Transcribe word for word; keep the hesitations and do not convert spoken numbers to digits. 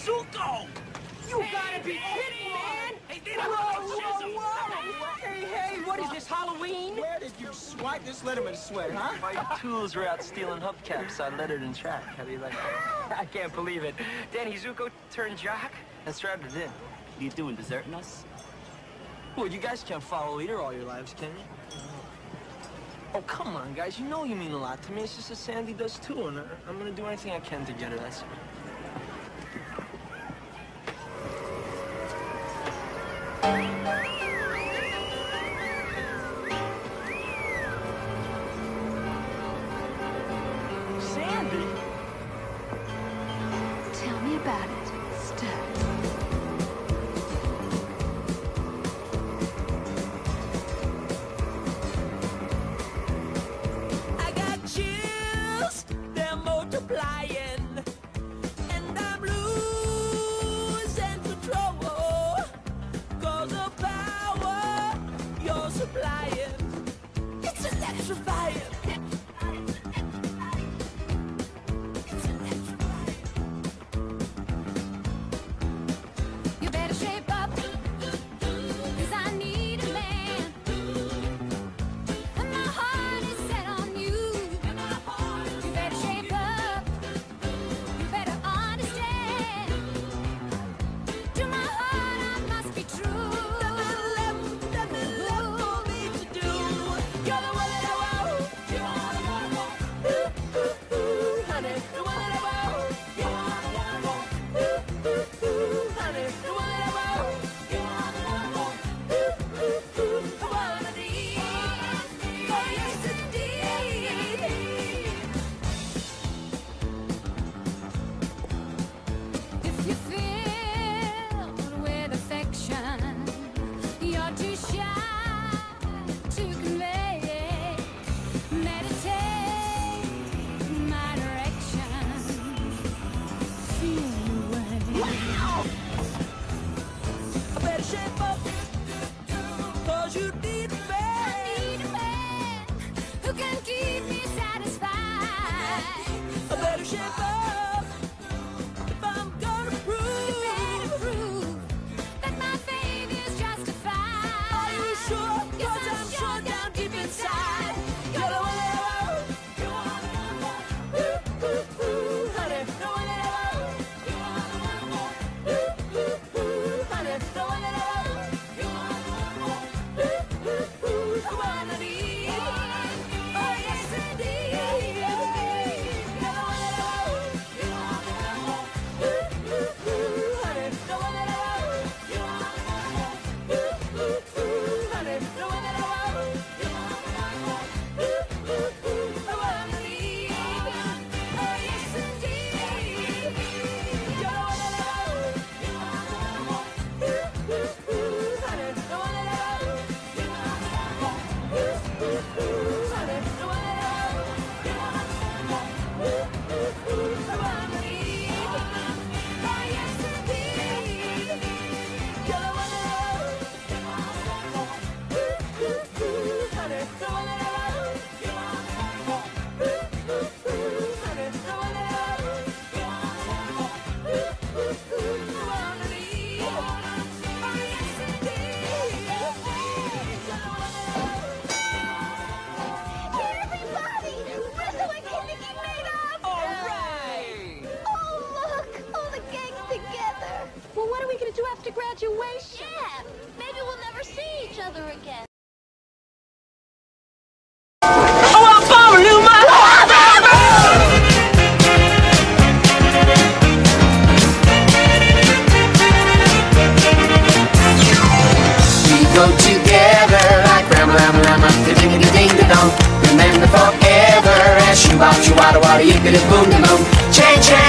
Zuko! You gotta be kidding, man! Hey, they Whoa, whoa, whoa! Hey, hey, what is this, Halloween? Where did you swipe this Letterman sweat, huh? My tools were out stealing hubcaps on Lettered Track. How do you like that? I can't believe it. Danny Zuko turned jock? That's right, it did. What are you doing, deserting us? Well, you guys can't follow leader all your lives, can you? Oh, come on, guys. You know you mean a lot to me. It's just that Sandy does, too, and I'm gonna do anything I can to get her, that's it. Sandy? Tell me about it, Stud. I got chills, they're multiplying, and I'm losing control. Cause the power you're supplying, it's electrifying. You better shape up, 'cause I need a man. And my heart is set on you. You better shape up, you better understand. To my heart I must be true. Nothing left, nothing left for me to do. You're the one that I want. You're the one I want. Ooh, ooh, ooh, honey, the one that I want. You're the one I want. Ooh, ooh, ooh, honey, the one that I want. You're the one I want. Ooh, ooh, ooh, the one I need. Oh, yes, indeed. If you filled with affection, you're too shy to convey. Meditate my direction. Feel your way. I better shape up, 'cause you need a I man. need a man who can keep me satisfied. I better shape up if I'm gonna prove. Better prove that my faith is justified. Are you sure? Yes, 'Cause I'm I'm sure sure down deep inside. You're the one that I want. You're the one I want. Ooh, ooh, ooh, honey, the one that I want. You're the one I want. Ooh, ooh, ooh, honey, the one that I want. You're the one I want. Ooh, ooh, ooh, the one I need. Oh, yes, indeed. You're the one that I want. You're the one I want. Ooh, ooh, ooh, honey, the one that I want. You're the one I want. Ooh, ooh, ooh, honey, the one that I want. You're the one I want. Ooh, ooh, ooh, the one I need. Oh, yes, indeed. You're the one that I want. You're the one I want. Ooh, ooh, ooh, honey, the one that I want. You're the one I want. Ooh, ooh, ooh, honey, the one that I want. You're the one I want. Ooh, ooh, ooh, the one I need. Oh, yes, indeed. You're the one that I want. Ooh, ooh, ooh, honey, the one that I want. You're the one I want. Ooh, ooh, ooh, honey, the one that I want. You're the one I want. Ooh, ooh, ooh, the one I need. Oh, yes, indeed. You're the one that I want. Everybody! Rizzo and Kinnicky made up! All right! Oh, look! All the gang's together! Well, what are we gonna do after graduation? Yeah, maybe we'll never see each other again. We go together like Rama Rama Rama, ding ding ding ding dong. Remember forever as you walk, you wada wada, you could boom boom. Change, change.